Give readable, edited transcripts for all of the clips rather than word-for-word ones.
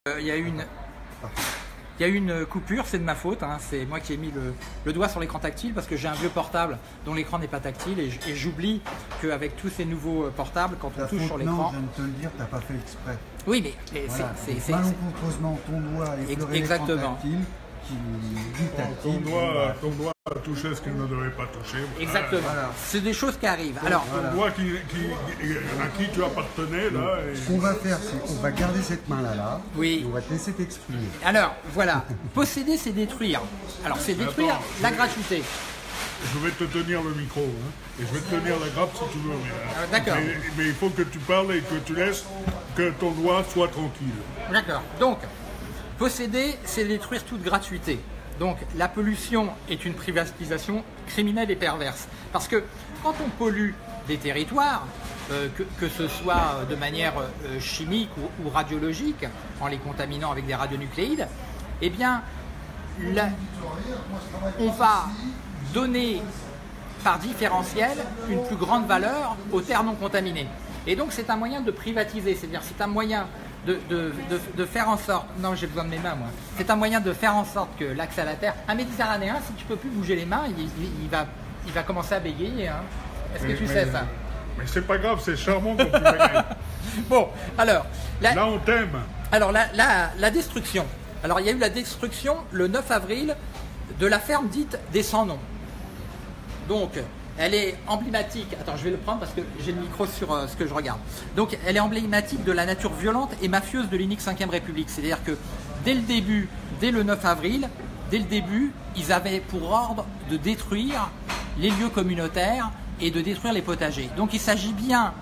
Il y a une coupure, c'est de ma faute, hein. C'est moi qui ai mis le doigt sur l'écran tactile parce que j'ai un vieux portable dont l'écran n'est pas tactile et j'oublie qu'avec tous ces nouveaux portables, quand on touche sur l'écran... Non, je viens de te le dire, tu n'as pas fait exprès. Oui, mais voilà. c'est... Malencontreusement, ton doigt effleurait l'écran tactile qui dit tactile. Ton doigt a touché ce qu'il ne devait pas toucher. Exactement. Voilà. C'est des choses qui arrivent. Alors, ton doigt à qui tu appartenais, là... Ce qu'on va faire, c'est qu'on va garder cette main-là, oui. Et on va te laisser t'exprimer. Alors, voilà. Posséder, c'est détruire. Alors, c'est détruire la gratuité. Je vais te tenir le micro, hein, et je vais te tenir la grappe si tu veux. D'accord. Mais il faut que tu parles et que tu laisses que ton doigt soit tranquille. D'accord. Donc, posséder, c'est détruire toute gratuité. Donc, la pollution est une privatisation criminelle et perverse. Parce que quand on pollue des territoires, que ce soit de manière chimique ou radiologique, en les contaminant avec des radionucléides, eh bien, on va donner par différentiel une plus grande valeur aux terres non contaminées. Et donc, c'est un moyen de privatiser, c'est-à-dire c'est un moyen de faire en sorte, non j'ai besoin de mes mains moi, c'est un moyen de faire en sorte que l'accès à la terre, un Méditerranéen, si tu peux plus bouger les mains, il va commencer à bégayer, hein. Est-ce que tu sais ça? Mais c'est pas grave, c'est charmant quand tu bégayes. Bon, alors... Là on t'aime. Alors la destruction, alors il y a eu la destruction le 9 avril de la ferme dite des Sans-Noms. Donc, elle est emblématique, attends je vais le prendre parce que j'ai le micro sur ce que je regarde. Donc elle est emblématique de la nature violente et mafieuse de l'unique 5e République. C'est-à-dire que dès le début, dès le 9 avril, dès le début, ils avaient pour ordre de détruire les lieux communautaires et de détruire les potagers. Donc il s'agit bien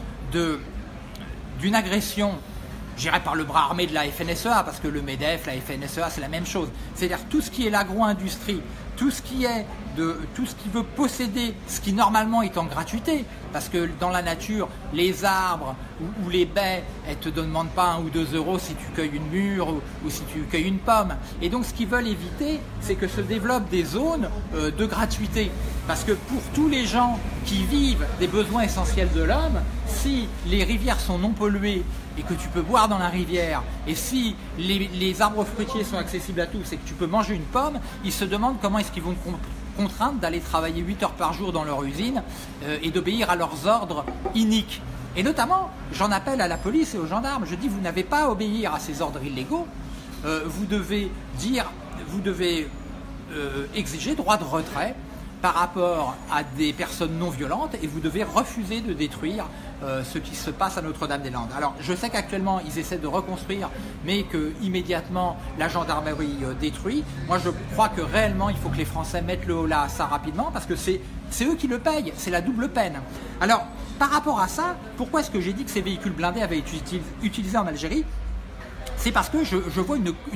d'une agression, j'irai par le bras armé de la FNSEA, parce que le MEDEF, la FNSEA, c'est la même chose. C'est-à-dire tout ce qui est l'agro-industrie, tout ce qui veut posséder ce qui normalement est en gratuité, parce que dans la nature, les arbres ou les baies, elles ne te demandent pas 1 ou 2 euros si tu cueilles une mûre ou si tu cueilles une pomme. Et donc ce qu'ils veulent éviter, c'est que se développent des zones de gratuité. Parce que pour tous les gens qui vivent des besoins essentiels de l'homme, si les rivières sont non polluées et que tu peux boire dans la rivière, et si les arbres fruitiers sont accessibles à tous et que tu peux manger une pomme, ils se demandent comment est-ce qu'ils vont contraindre d'aller travailler 8 heures par jour dans leur usine et d'obéir à leurs ordres iniques. Et notamment, j'en appelle à la police et aux gendarmes, je dis vous n'avez pas à obéir à ces ordres illégaux, vous devez exiger droit de retrait par rapport à des personnes non violentes et vous devez refuser de détruire ce qui se passe à Notre-Dame-des-Landes. Alors je sais qu'actuellement ils essaient de reconstruire mais que immédiatement la gendarmerie détruit. Moi je crois que réellement il faut que les Français mettent le holà à ça rapidement parce que c'est eux qui le payent, c'est la double peine. Alors par rapport à ça, pourquoi est-ce que j'ai dit que ces véhicules blindés avaient été utilisés en Algérie? C'est parce que je vois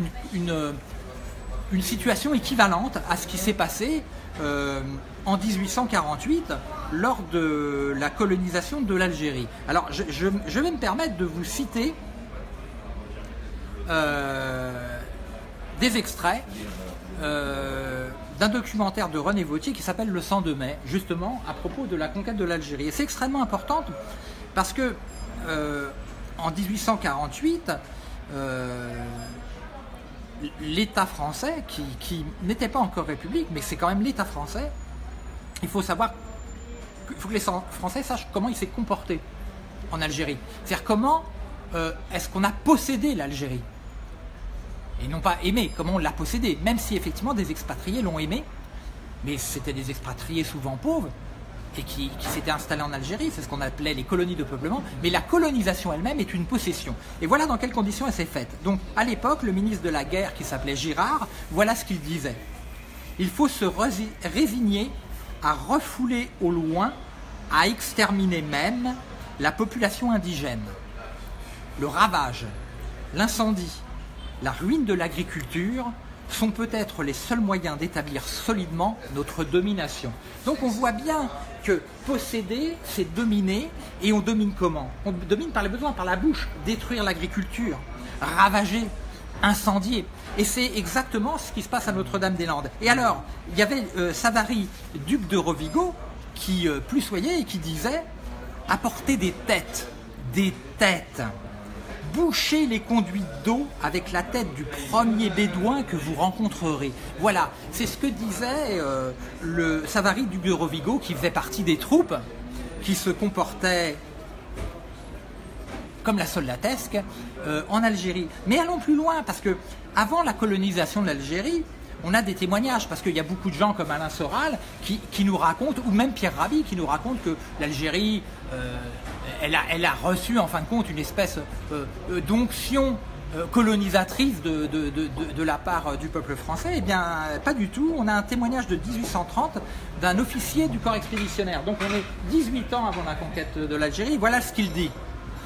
une situation équivalente à ce qui s'est passé en 1848 lors de la colonisation de l'Algérie. Alors je vais me permettre de vous citer des extraits d'un documentaire de René Vauthier qui s'appelle Le sang de mai, justement à propos de la conquête de l'Algérie. Et c'est extrêmement important parce que en 1848 l'État français, qui n'était pas encore république, mais c'est quand même l'État français, il faut savoir, il faut que les Français sachent comment il s'est comporté en Algérie. C'est-à-dire comment est-ce qu'on a possédé l'Algérie. Et non pas aimé, comment on l'a possédé, même si effectivement des expatriés l'ont aimé, mais c'était des expatriés souvent pauvres, et qui s'étaient installés en Algérie, c'est ce qu'on appelait les colonies de peuplement, mais la colonisation elle-même est une possession. Et voilà dans quelles conditions elle s'est faite. Donc à l'époque, le ministre de la guerre qui s'appelait Girard, voilà ce qu'il disait. Il faut se résigner à refouler au loin, à exterminer même la population indigène. Le ravage, l'incendie, la ruine de l'agriculture sont peut-être les seuls moyens d'établir solidement notre domination. Donc on voit bien que posséder, c'est dominer, et on domine comment? On domine par les besoins, par la bouche, détruire l'agriculture, ravager, incendier. Et c'est exactement ce qui se passe à Notre-Dame-des-Landes. Et alors, il y avait Savary, duc de Rovigo, qui plussoyait et qui disait « apporter des têtes, bouchez les conduites d'eau avec la tête du premier bédouin que vous rencontrerez. Voilà, c'est ce que disait le Savary du Bureau-Vigo, qui faisait partie des troupes qui se comportaient comme la soldatesque en Algérie. Mais allons plus loin, parce que avant la colonisation de l'Algérie, on a des témoignages, parce qu'il y a beaucoup de gens comme Alain Soral qui nous racontent, ou même Pierre Rabhi qui nous raconte que l'Algérie, elle a reçu en fin de compte une espèce d'onction colonisatrice de la part du peuple français. Eh bien, pas du tout. On a un témoignage de 1830 d'un officier du corps expéditionnaire. Donc on est 18 ans avant la conquête de l'Algérie. Voilà ce qu'il dit.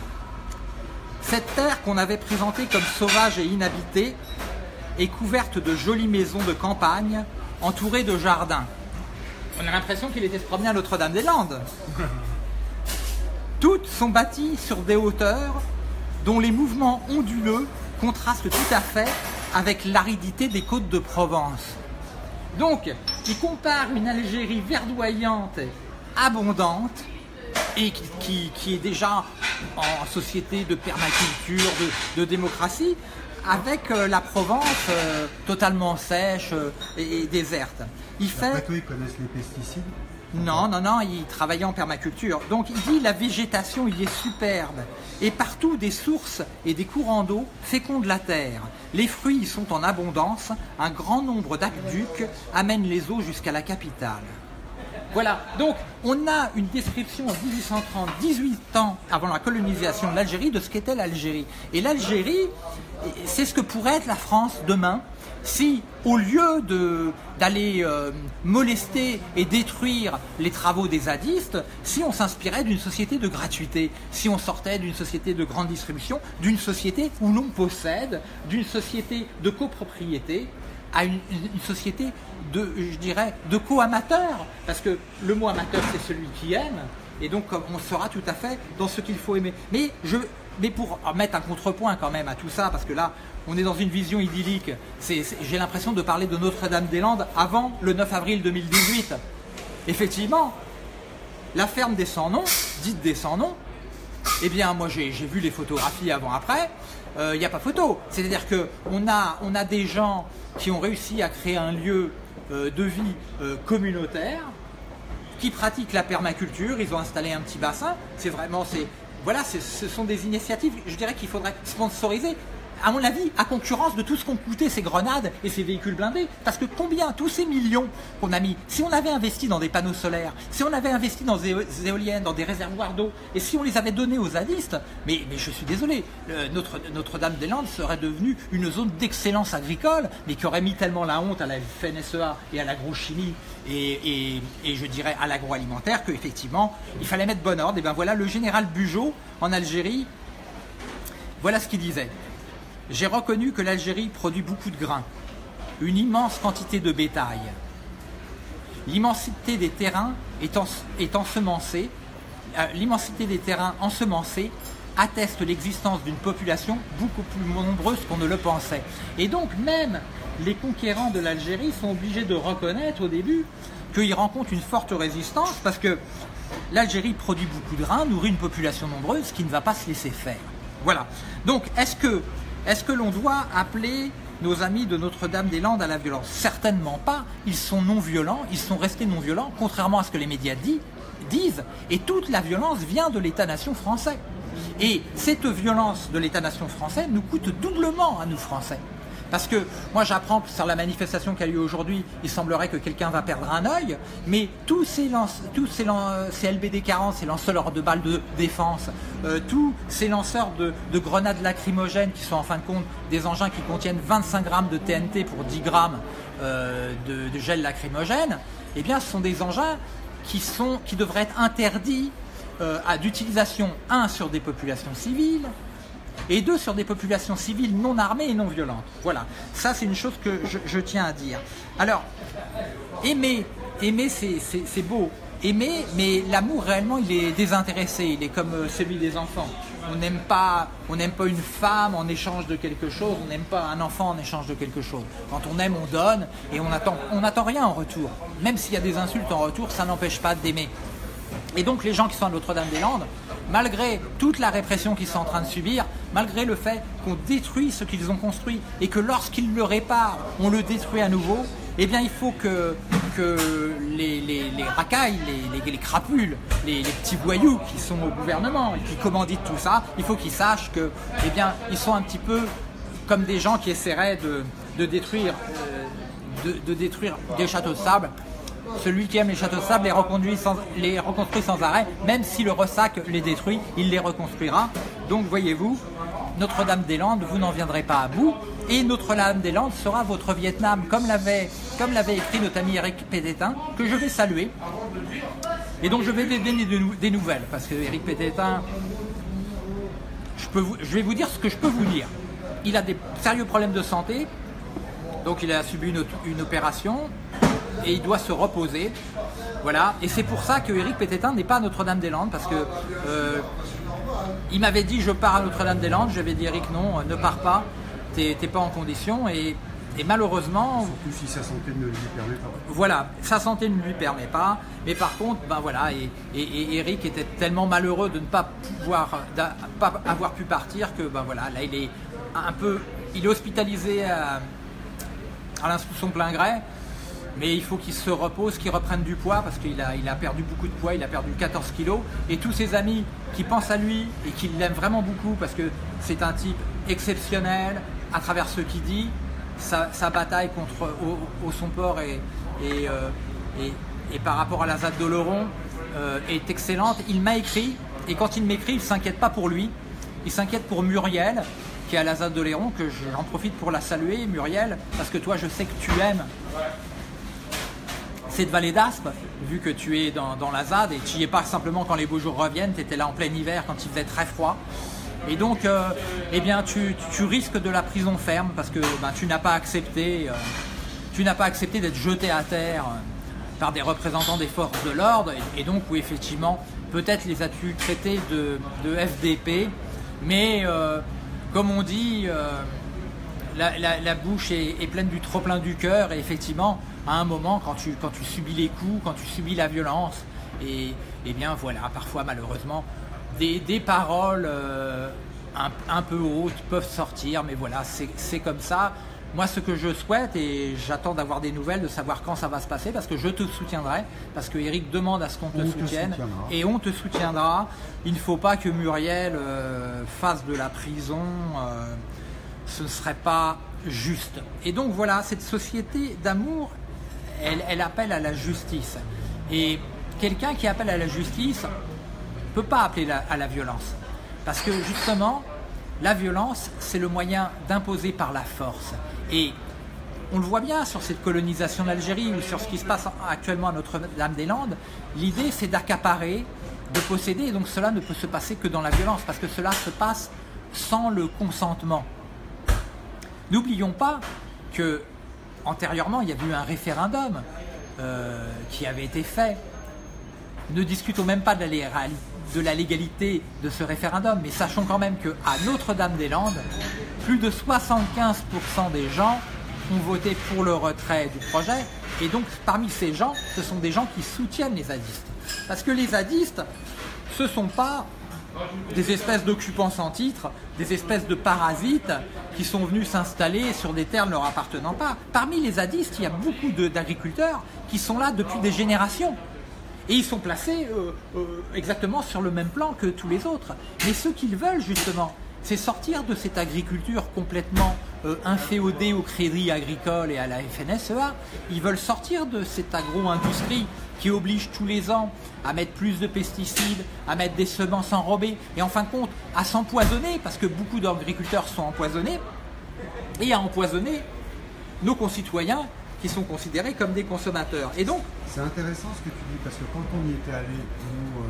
Cette terre qu'on avait présentée comme sauvage et inhabitée est couverte de jolies maisons de campagne, entourées de jardins. On a l'impression qu'il était se promener à Notre-Dame-des-Landes. Toutes sont bâties sur des hauteurs dont les mouvements onduleux contrastent tout à fait avec l'aridité des côtes de Provence. Donc, il compare une Algérie verdoyante, abondante, et qui est déjà en société de permaculture, de démocratie, avec la Provence totalement sèche et déserte. Après tout, ils connaissent les pesticides? Non, il travaillait en permaculture. Donc il dit la végétation y est superbe et partout des sources et des courants d'eau fécondent la terre. Les fruits y sont en abondance, un grand nombre d'aqueducs amènent les eaux jusqu'à la capitale. Voilà, donc on a une description en 1830, 18 ans avant la colonisation de l'Algérie, de ce qu'était l'Algérie. Et l'Algérie, c'est ce que pourrait être la France demain, si au lieu d'aller molester et détruire les travaux des zadistes, si on s'inspirait d'une société de gratuité, si on sortait d'une société de grande distribution, d'une société où l'on possède, d'une société de copropriété, à une société de co-amateurs, parce que le mot amateur c'est celui qui aime, et donc on sera tout à fait dans ce qu'il faut aimer. Mais pour mettre un contrepoint quand même à tout ça, parce que là on est dans une vision idyllique, j'ai l'impression de parler de Notre-Dame-des-Landes avant le 9 avril 2018. Effectivement, la ferme des Sans-Noms, dite des Sans-Noms, eh bien moi j'ai vu les photographies avant-après, il n'y a pas photo. C'est-à-dire qu'on a des gens qui ont réussi à créer un lieu de vie communautaire, qui pratiquent la permaculture, ils ont installé un petit bassin, ce sont des initiatives, je dirais qu'il faudrait sponsoriser, à mon avis, à concurrence de tout ce qu'ont coûté ces grenades et ces véhicules blindés. Parce que combien, tous ces millions qu'on a mis, si on avait investi dans des panneaux solaires, si on avait investi dans des éoliennes, dans des réservoirs d'eau, et si on les avait donnés aux zadistes, mais je suis désolé, Notre-Dame-des-Landes serait devenue une zone d'excellence agricole, mais qui aurait mis tellement la honte à la FNSEA et à l'agrochimie et je dirais à l'agroalimentaire qu'effectivement, il fallait mettre bon ordre. Et bien voilà, le général Bugeaud, en Algérie, voilà ce qu'il disait. J'ai reconnu que l'Algérie produit beaucoup de grains, une immense quantité de bétail. L'immensité des terrains ensemencés atteste l'existence d'une population beaucoup plus nombreuse qu'on ne le pensait. Et donc même les conquérants de l'Algérie sont obligés de reconnaître au début qu'ils rencontrent une forte résistance, parce que l'Algérie produit beaucoup de grains, nourrit une population nombreuse qui ne va pas se laisser faire. Voilà. Donc est-ce que l'on doit appeler nos amis de Notre-Dame-des-Landes à la violence? Certainement pas. Ils sont non violents, ils sont restés non violents, contrairement à ce que les médias disent. Et toute la violence vient de l'État-nation français. Et cette violence de l'État-nation français nous coûte doublement à nous Français. Parce que moi j'apprends que sur la manifestation qui a lieu aujourd'hui, il semblerait que quelqu'un va perdre un œil, mais tous ces LBD 40, ces lanceurs de balles de défense, tous ces lanceurs de grenades lacrymogènes qui sont en fin de compte des engins qui contiennent 25 grammes de TNT pour 10 grammes de gel lacrymogène, eh bien ce sont des engins qui devraient être interdits d'utilisation, 1 sur des populations civiles, et 2 sur des populations civiles non armées et non violentes. Voilà, ça c'est une chose que je tiens à dire. Alors, aimer c'est beau, aimer, mais l'amour réellement il est désintéressé, il est comme celui des enfants. On n'aime pas une femme en échange de quelque chose, on n'aime pas un enfant en échange de quelque chose. Quand on aime, on donne et on n'attend rien en retour. Même s'il y a des insultes en retour, ça n'empêche pas d'aimer. Et donc les gens qui sont à Notre-Dame-des-Landes, malgré toute la répression qu'ils sont en train de subir, malgré le fait qu'on détruit ce qu'ils ont construit et que lorsqu'ils le réparent, on le détruit à nouveau, eh bien il faut que les racailles, les crapules, les petits voyous qui sont au gouvernement et qui commanditent tout ça, il faut qu'ils sachent que, eh bien, ils sont un petit peu comme des gens qui essaieraient de détruire des châteaux de sable. Celui qui aime les châteaux de sable les reconstruit sans arrêt, même si le ressac les détruit, il les reconstruira. Donc voyez-vous, Notre-Dame-des-Landes, vous n'en viendrez pas à bout, et Notre-Dame-des-Landes sera votre Vietnam, comme l'avait écrit notre ami Éric Pététin, que je vais saluer. Et donc je vais donner des nouvelles, parce que Éric Pététin, je vais vous dire ce que je peux vous dire. Il a des sérieux problèmes de santé, donc il a subi une opération, et il doit se reposer. Voilà, et c'est pour ça que Éric Pététin n'est pas à Notre-Dame-des-Landes, parce que il m'avait dit je pars à Notre-Dame-des-Landes, j'avais dit Éric non, ne pars pas, t'es pas en condition, et malheureusement... Surtout si sa santé ne lui permet pas. Voilà, sa santé ne lui permet pas, mais par contre, ben voilà, et Éric était tellement malheureux de ne pas avoir pu partir que ben voilà, là il est hospitalisé à son plein gré. Mais il faut qu'il se repose, qu'il reprenne du poids parce qu'il a perdu beaucoup de poids, il a perdu 14 kilos. Et tous ses amis qui pensent à lui et qui l'aiment vraiment beaucoup parce que c'est un type exceptionnel à travers ce qu'il dit, sa bataille contre Haut-Somport et par rapport à la ZAD d'Oloron est excellente. Il m'a écrit et quand il m'écrit, il ne s'inquiète pas pour lui, il s'inquiète pour Muriel qui est à la ZAD d'Oléron, que j'en profite pour la saluer, Muriel, parce que toi je sais que tu aimes cette vallée d'Aspe, vu que tu es dans la ZAD et tu n'y es pas simplement quand les beaux jours reviennent, tu étais là en plein hiver quand il faisait très froid. Et donc, eh bien, tu risques de la prison ferme parce que ben, tu n'as pas accepté d'être jeté à terre par des représentants des forces de l'ordre. Et donc, oui, effectivement, peut-être les as-tu traités de FDP, mais comme on dit, la bouche est pleine du trop plein du cœur et effectivement, à un moment, quand tu subis les coups, quand tu subis la violence, et bien voilà, parfois malheureusement, des paroles un peu hautes peuvent sortir, mais voilà, c'est comme ça. Moi, ce que je souhaite, et j'attends d'avoir des nouvelles, de savoir quand ça va se passer, parce que je te soutiendrai, parce que Éric demande à ce qu'on te soutienne, et on te soutiendra. Il ne faut pas que Muriel fasse de la prison, ce ne serait pas juste. Et donc voilà, cette société d'amour, elle appelle à la justice. Et quelqu'un qui appelle à la justice ne peut pas appeler à la violence. Parce que justement, la violence, c'est le moyen d'imposer par la force. Et on le voit bien sur cette colonisation d'Algérie ou sur ce qui se passe actuellement à Notre-Dame-des-Landes. L'idée, c'est d'accaparer, de posséder. Et donc cela ne peut se passer que dans la violence, parce que cela se passe sans le consentement. N'oublions pas que antérieurement, il y a eu un référendum qui avait été fait. Ne discutons même pas de la légalité de ce référendum, mais sachons quand même qu'à Notre-Dame-des-Landes, plus de 75% des gens ont voté pour le retrait du projet. Et donc, parmi ces gens, ce sont des gens qui soutiennent les zadistes. Parce que les zadistes, ce ne sont pas des espèces d'occupants sans titre, des espèces de parasites qui sont venus s'installer sur des terres ne leur appartenant pas. Parmi les zadistes, il y a beaucoup d'agriculteurs qui sont là depuis des générations. Et ils sont placés exactement sur le même plan que tous les autres. Mais ce qu'ils veulent justement, c'est sortir de cette agriculture complètement inféodée au Crédit Agricole et à la FNSEA. Ils veulent sortir de cette agro-industrie qui oblige tous les ans à mettre plus de pesticides, à mettre des semences enrobées et en fin de compte à s'empoisonner, parce que beaucoup d'agriculteurs sont empoisonnés, et à empoisonner nos concitoyens qui sont considérés comme des consommateurs. Et donc, c'est intéressant ce que tu dis, parce que quand on y était allé, nous,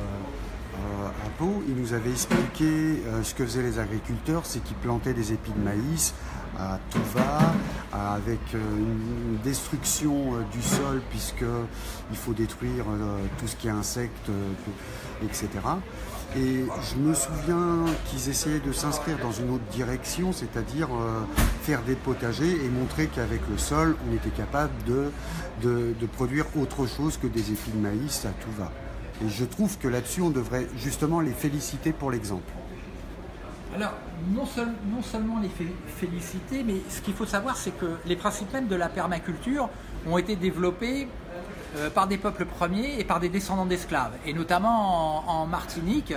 à Pau, il nous avait expliqué ce que faisaient les agriculteurs, c'est qu'ils plantaient des épis de maïs à tout va, avec une destruction du sol, puisqu'il faut détruire tout ce qui est insectes, etc. Et je me souviens qu'ils essayaient de s'inscrire dans une autre direction, c'est-à-dire faire des potagers et montrer qu'avec le sol, on était capable de produire autre chose que des épis de maïs à tout va. Et je trouve que là-dessus, on devrait justement les féliciter pour l'exemple. Alors, non seulement les féliciter, mais ce qu'il faut savoir, c'est que les principes même de la permaculture ont été développés par des peuples premiers et par des descendants d'esclaves. Et notamment en Martinique,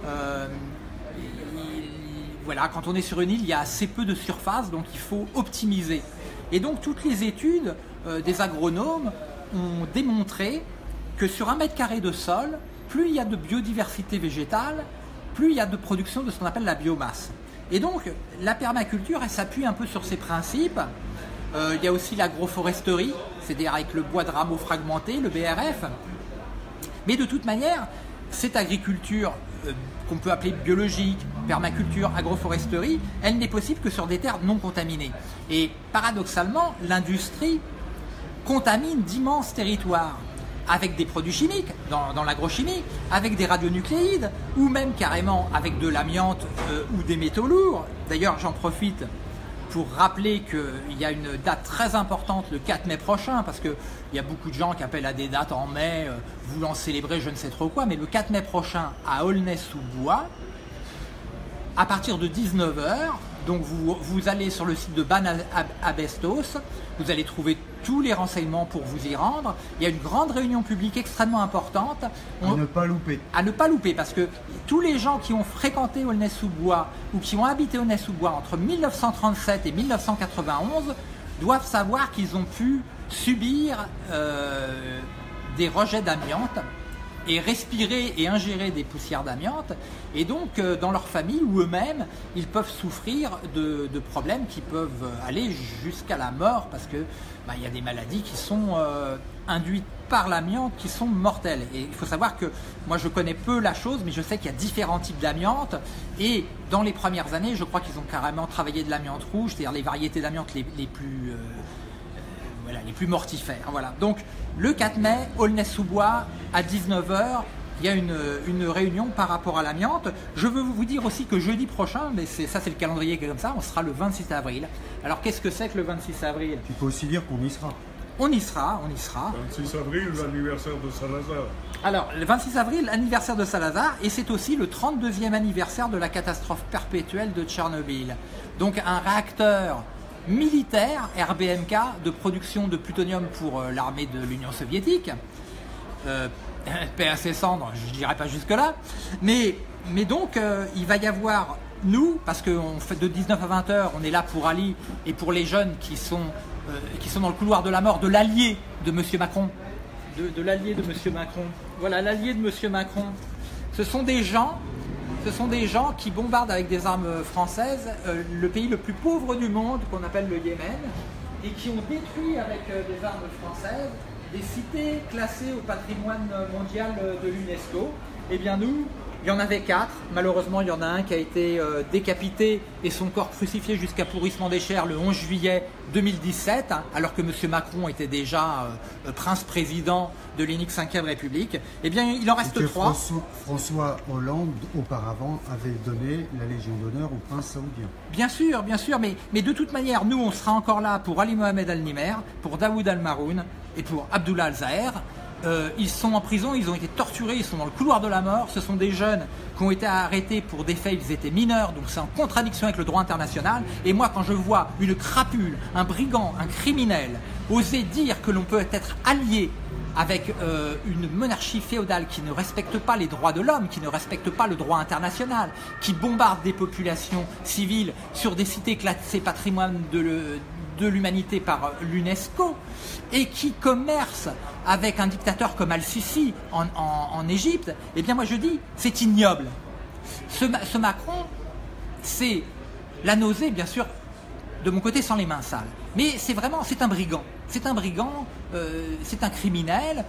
voilà, quand on est sur une île, il y a assez peu de surface, donc il faut optimiser. Et donc toutes les études des agronomes ont démontré que sur 1 mètre carré de sol, plus il y a de biodiversité végétale, plus il y a de production de ce qu'on appelle la biomasse. Et donc la permaculture, elle s'appuie un peu sur ces principes. Il y a aussi l'agroforesterie, c'est-à-dire avec le bois de rameaux fragmenté, le BRF. Mais de toute manière, cette agriculture qu'on peut appeler biologique, permaculture, agroforesterie, elle n'est possible que sur des terres non contaminées. Et paradoxalement, l'industrie contamine d'immenses territoires avec des produits chimiques, dans l'agrochimie, avec des radionucléides, ou même carrément avec de l'amiante ou des métaux lourds. D'ailleurs, j'en profite pour rappeler qu'il y a une date très importante le 4 mai prochain, parce qu'il y a beaucoup de gens qui appellent à des dates en mai, voulant célébrer je ne sais trop quoi, mais le 4 mai prochain à Aulnay-sous-Bois, à partir de 19 h, donc vous allez sur le site de Ban-Abestos, vous allez trouver tous les renseignements pour vous y rendre. Il y a une grande réunion publique extrêmement importante. À ne pas louper. À ne pas louper, parce que tous les gens qui ont fréquenté Aulnay-sous-Bois ou qui ont habité Aulnay-sous-Bois entre 1937 et 1991 doivent savoir qu'ils ont pu subir des rejets d'amiante et respirer et ingérer des poussières d'amiante, et donc dans leur famille ou eux-mêmes, ils peuvent souffrir de problèmes qui peuvent aller jusqu'à la mort, parce que il y a des maladies qui sont induites par l'amiante qui sont mortelles. Et il faut savoir que moi je connais peu la chose, mais je sais qu'il y a différents types d'amiante, et dans les premières années, je crois qu'ils ont carrément travaillé de l'amiante rouge, c'est-à-dire les variétés d'amiante les plus mortifères. Voilà. Donc le 4 mai, Aulnay-sous-Bois, à 19 h, il y a une réunion par rapport à l'amiante. Je veux vous dire aussi que jeudi prochain, mais ça c'est le calendrier qui est comme ça, on sera le 26 avril. Alors qu'est-ce que c'est que le 26 avril? Tu peux aussi dire qu'on y sera. On y sera. 26 avril, l'anniversaire de Salazar. Alors, le 26 avril, l'anniversaire de Salazar, et c'est aussi le 32e anniversaire de la catastrophe perpétuelle de Tchernobyl. Donc un réacteur militaire, RBMK, de production de plutonium pour l'armée de l'Union soviétique. Paix à ses cendres, je ne dirais pas jusque-là. Mais donc, il va y avoir, nous, parce qu'on fait de 19 à 20 h, on est là pour Ali et pour les jeunes qui sont dans le couloir de la mort, de l'allié de M. Macron. De l'allié de M. Macron. Voilà, l'allié de M. Macron. Ce sont des gens qui bombardent avec des armes françaises le pays le plus pauvre du monde, qu'on appelle le Yémen, et qui ont détruit avec des armes françaises des cités classées au patrimoine mondial de l'UNESCO. Eh bien nous, il y en avait 4. Malheureusement, il y en a un qui a été décapité et son corps crucifié jusqu'à pourrissement des chairs le 11 juillet 2017, alors que M. Macron était déjà prince-président de l'unique 5e République. Eh bien, il en reste 3. François Hollande, auparavant, avait donné la Légion d'honneur au prince saoudien. Bien sûr, mais de toute manière, nous, on sera encore là pour Ali Mohamed Al-Nimer, pour Daoud Al-Maroun et pour Abdullah Al-Zahir. Ils sont en prison, ils ont été torturés, ils sont dans le couloir de la mort. Ce sont des jeunes qui ont été arrêtés pour des faits, ils étaient mineurs, donc c'est en contradiction avec le droit international. Et moi, quand je vois une crapule, un brigand, un criminel oser dire que l'on peut être allié avec une monarchie féodale qui ne respecte pas les droits de l'homme, qui ne respecte pas le droit international, qui bombarde des populations civiles sur des cités classées patrimoine de l'humanité par l'UNESCO, et qui commerce avec un dictateur comme Al-Sisi en Égypte, eh bien moi je dis, c'est ignoble. Ce Macron, c'est la nausée, bien sûr, de mon côté sans les mains sales. Mais c'est un brigand. C'est un brigand, c'est un criminel.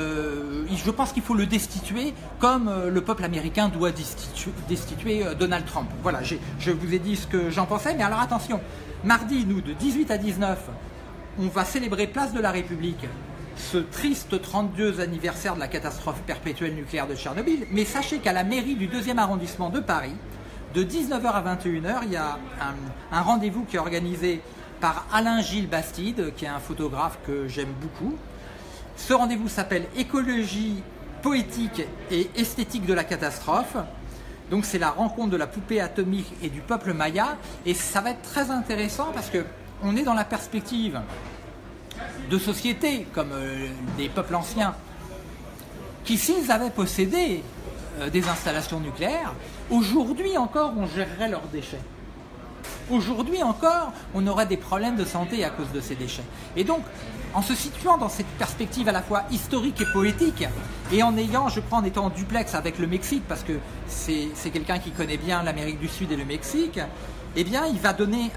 Je pense qu'il faut le destituer comme le peuple américain doit destituer Donald Trump. Voilà, je vous ai dit ce que j'en pensais, mais alors attention, mardi, nous, de 18 à 19, on va célébrer Place de la République ce triste 32e anniversaire de la catastrophe perpétuelle nucléaire de Tchernobyl. Mais sachez qu'à la mairie du 2e arrondissement de Paris, de 19 h à 21 h, il y a un rendez-vous qui est organisé par Alain-Gilles Bastide, qui est un photographe que j'aime beaucoup. Ce rendez-vous s'appelle Écologie poétique et esthétique de la catastrophe. Donc c'est la rencontre de la poupée atomique et du peuple maya, et ça va être très intéressant parce que on est dans la perspective de sociétés comme des peuples anciens qui, s'ils avaient possédé des installations nucléaires, aujourd'hui encore on gérerait leurs déchets. Aujourd'hui encore, on aurait des problèmes de santé à cause de ces déchets. Et donc, en se situant dans cette perspective à la fois historique et poétique, et en ayant, je crois, en étant en duplex avec le Mexique, parce que c'est quelqu'un qui connaît bien l'Amérique du Sud et le Mexique, eh bien, il va donner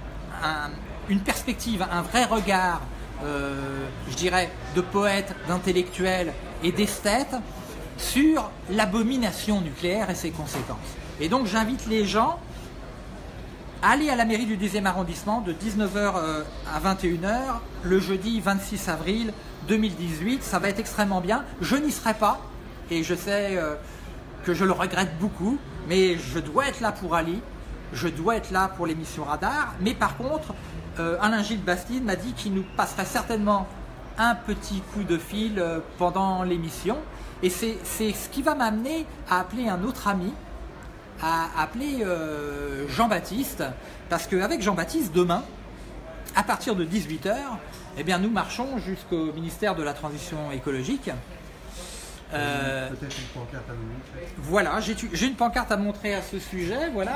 une perspective, un vrai regard, je dirais, de poète, d'intellectuel et d'esthète sur l'abomination nucléaire et ses conséquences. Et donc, j'invite les gens aller à la mairie du 10e arrondissement de 19h à 21h le jeudi 26 avril 2018. Ça va être extrêmement bien. Je n'y serai pas et je sais que je le regrette beaucoup, mais je dois être là pour Ali, je dois être là pour l'émission Radar. Mais par contre, Alain-Gilles Bastide m'a dit qu'il nous passerait certainement un petit coup de fil pendant l'émission. Et c'est ce qui va m'amener à appeler un autre ami, à appeler Jean-Baptiste, parce qu'avec Jean-Baptiste, demain, à partir de 18h, eh bien, nous marchons jusqu'au ministère de la Transition écologique. Peut-être une pancarte à nous montrer. Voilà, j'ai une pancarte à montrer à ce sujet. Voilà,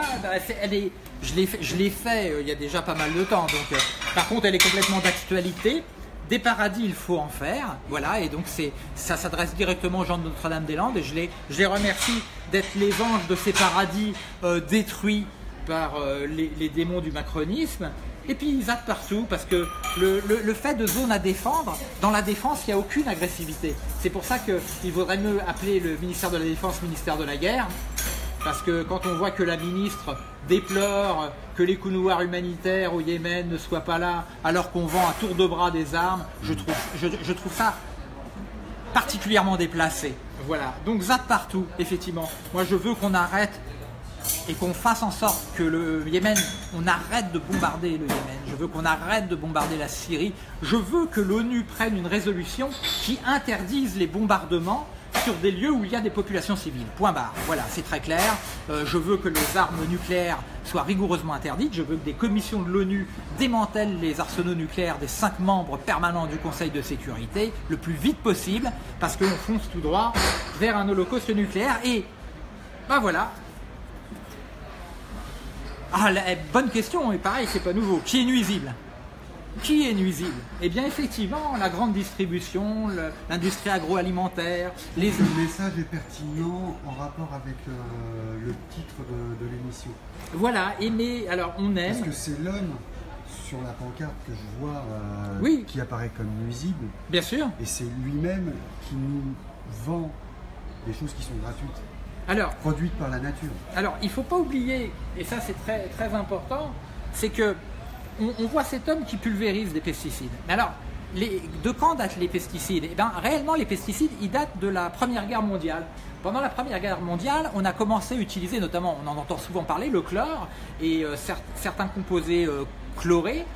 je l'ai fait il y a déjà pas mal de temps. Donc, par contre, elle est complètement d'actualité. Des paradis, il faut en faire, voilà, et donc ça s'adresse directement aux gens de Notre-Dame-des-Landes, et je les remercie d'être les anges de ces paradis détruits par les démons du macronisme. Et puis ils zappent partout, parce que le fait de zone à défendre, dans la défense, il n'y a aucune agressivité. C'est pour ça qu'il vaudrait mieux appeler le ministère de la Défense ministère de la guerre, parce que quand on voit que la ministre déplore que les couloirs humanitaires au Yémen ne soient pas là, alors qu'on vend à tour de bras des armes, je trouve ça particulièrement déplacé. Voilà, donc zap partout, effectivement. Moi, je veux qu'on arrête et qu'on fasse en sorte que le Yémen, on arrête de bombarder le Yémen. Je veux qu'on arrête de bombarder la Syrie. Je veux que l'ONU prenne une résolution qui interdise les bombardements sur des lieux où il y a des populations civiles. Point barre. Voilà, c'est très clair. Je veux que les armes nucléaires soient rigoureusement interdites. Je veux que des commissions de l'ONU démantèlent les arsenaux nucléaires des 5 membres permanents du Conseil de sécurité le plus vite possible, parce qu'on fonce tout droit vers un holocauste nucléaire. Et ben voilà. Ah, bonne question, et pareil, c'est pas nouveau. Qui est nuisible ? Qui est nuisible? Eh bien, effectivement, la grande distribution, l'industrie agroalimentaire, Le message est pertinent en rapport avec le titre de l'émission. Voilà, aimer, alors on aime. Parce que c'est l'homme sur la pancarte que je vois oui, qui apparaît comme nuisible. Bien sûr. Et c'est lui-même qui nous vend des choses qui sont gratuites. Alors, produites par la nature. Alors, il ne faut pas oublier, et ça c'est très, très important, c'est que on voit cet homme qui pulvérise des pesticides. Mais alors, de quand datent les pesticides? Eh bien, réellement, les pesticides, ils datent de la Première Guerre mondiale. Pendant la Première Guerre mondiale, on a commencé à utiliser, notamment, on en entend souvent parler, le chlore et certains composés chlorés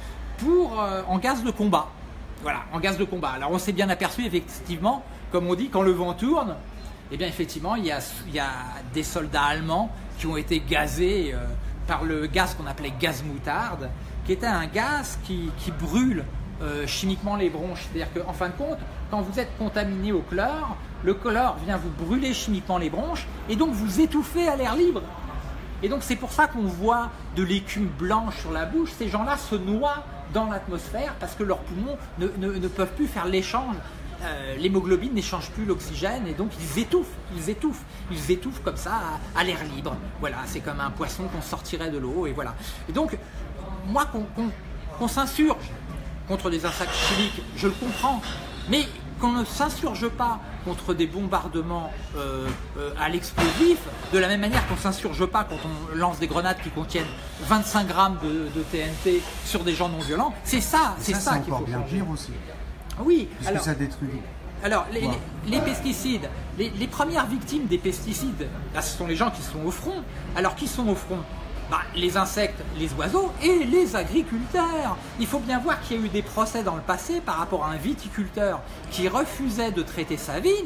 en gaz de combat. Voilà, en gaz de combat. Alors, on s'est bien aperçu, effectivement, comme on dit, quand le vent tourne, eh bien, effectivement, il y a des soldats allemands qui ont été gazés par le gaz qu'on appelait gaz moutarde, qui était un gaz qui brûle chimiquement les bronches. C'est-à-dire qu'en fin de compte, quand vous êtes contaminé au chlore, le chlore vient vous brûler chimiquement les bronches et donc vous étouffez à l'air libre. Et donc c'est pour ça qu'on voit de l'écume blanche sur la bouche. Ces gens-là se noient dans l'atmosphère parce que leurs poumons ne peuvent plus faire l'échange. L'hémoglobine n'échange plus l'oxygène et donc ils étouffent comme ça à l'air libre. Voilà, c'est comme un poisson qu'on sortirait de l'eau et voilà. Et donc, moi, qu'on s'insurge contre des insectes chimiques, je le comprends, mais qu'on ne s'insurge pas contre des bombardements à l'explosif, de la même manière qu'on ne s'insurge pas quand on lance des grenades qui contiennent 25 grammes de TNT sur des gens non violents. C'est ça qu'il faut changer. C'est encore bien pire aussi. Oui, puisque alors, ça détruit. Alors, les pesticides, les premières victimes des pesticides, là, ce sont les gens qui sont au front. Alors, qui sont au front? Les insectes, les oiseaux et les agriculteurs. Il faut bien voir qu'il y a eu des procès dans le passé par rapport à un viticulteur qui refusait de traiter sa vigne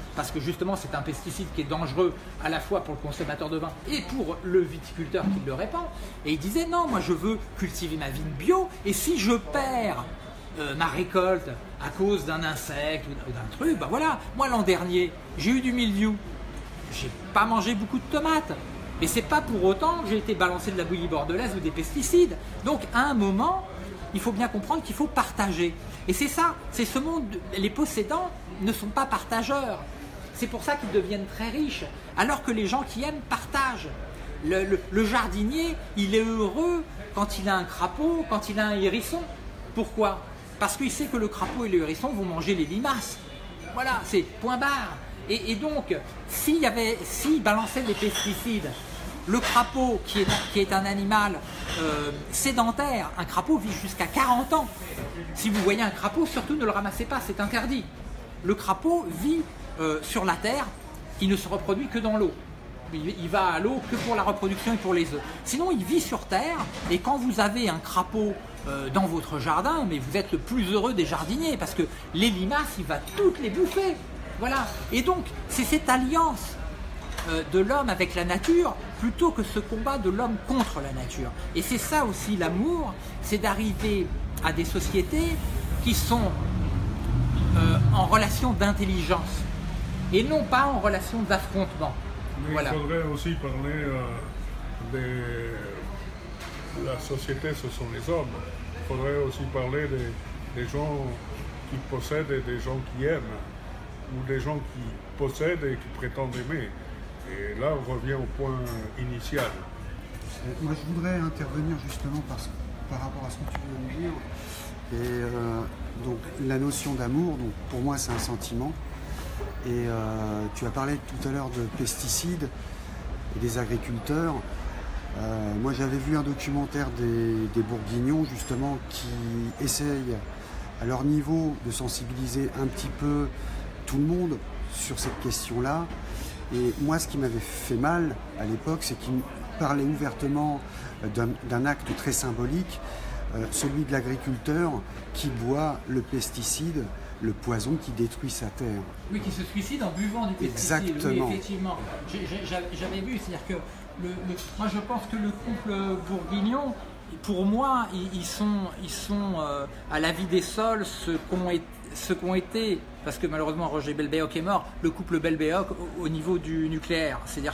parce que justement c'est un pesticide qui est dangereux à la fois pour le consommateur de vin et pour le viticulteur qui le répand. Et il disait non, moi je veux cultiver ma vigne bio, et si je perds ma récolte à cause d'un insecte ou d'un truc, ben voilà, moi l'an dernier j'ai eu du mildiou, j'ai pas mangé beaucoup de tomates, mais c'est pas pour autant que j'ai été balancé de la bouillie bordelaise ou des pesticides. Donc à un moment, il faut bien comprendre qu'il faut partager. Et c'est ça, c'est ce monde, les possédants ne sont pas partageurs. C'est pour ça qu'ils deviennent très riches, alors que les gens qui aiment partagent. Le jardinier, il est heureux quand il a un crapaud, quand il a un hérisson. Pourquoi? Parce qu'il sait que le crapaud et le hérisson vont manger les limaces. Voilà, c'est point barre. Et donc, s'il balançait des pesticides, le crapaud, qui est un animal sédentaire, un crapaud vit jusqu'à 40 ans. Si vous voyez un crapaud, surtout ne le ramassez pas, c'est interdit. Le crapaud vit sur la terre, il ne se reproduit que dans l'eau. Il va à l'eau que pour la reproduction et pour les œufs. Sinon, il vit sur terre, et quand vous avez un crapaud dans votre jardin, mais vous êtes le plus heureux des jardiniers, parce que les limaces, il va toutes les bouffer. Voilà. Et donc, c'est cette alliance de l'homme avec la nature plutôt que ce combat de l'homme contre la nature. Et c'est ça aussi l'amour, c'est d'arriver à des sociétés qui sont en relation d'intelligence et non pas en relation d'affrontement. Mais voilà. il faudrait aussi parler la société, ce sont les hommes. Il faudrait aussi parler des gens qui possèdent et des gens qui aiment, ou des gens qui possèdent et qui prétendent aimer. Et là, on revient au point initial. Moi, je voudrais intervenir justement par rapport à ce que tu viens de dire. Et donc, la notion d'amour, donc, pour moi, c'est un sentiment. Et tu as parlé tout à l'heure de pesticides et des agriculteurs. Moi, j'avais vu un documentaire des Bourguignons, justement, qui essayent, à leur niveau, de sensibiliser un petit peu tout le monde sur cette question-là. Et moi, ce qui m'avait fait mal à l'époque, c'est qu'ils parlaient ouvertement d'un acte très symbolique, celui de l'agriculteur qui boit le pesticide, le poison qui détruit sa terre. Oui, qui se suicide en buvant du pesticide. Exactement. Oui, effectivement. J'avais vu, c'est-à-dire que moi je pense que le couple bourguignon, pour moi, ils sont à la vie des sols ce qu'ont été, parce que malheureusement Roger Belbéoc est mort, le couple Belbéoc au niveau du nucléaire. C'est-à-dire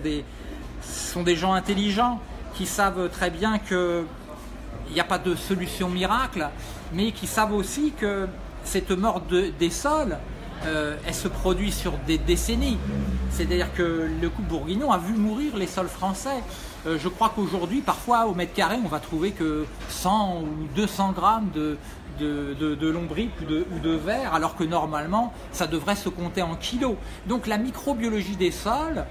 ce sont des gens intelligents qui savent très bien qu'il n'y a pas de solution miracle, mais qui savent aussi que cette mort des sols, elle se produit sur des décennies. C'est-à-dire que le couple bourguignon a vu mourir les sols français. Je crois qu'aujourd'hui, parfois, au mètre carré, on va trouver que 100 ou 200 grammes de lombric ou de verre, alors que normalement, ça devrait se compter en kilos. Donc la microbiologie des sols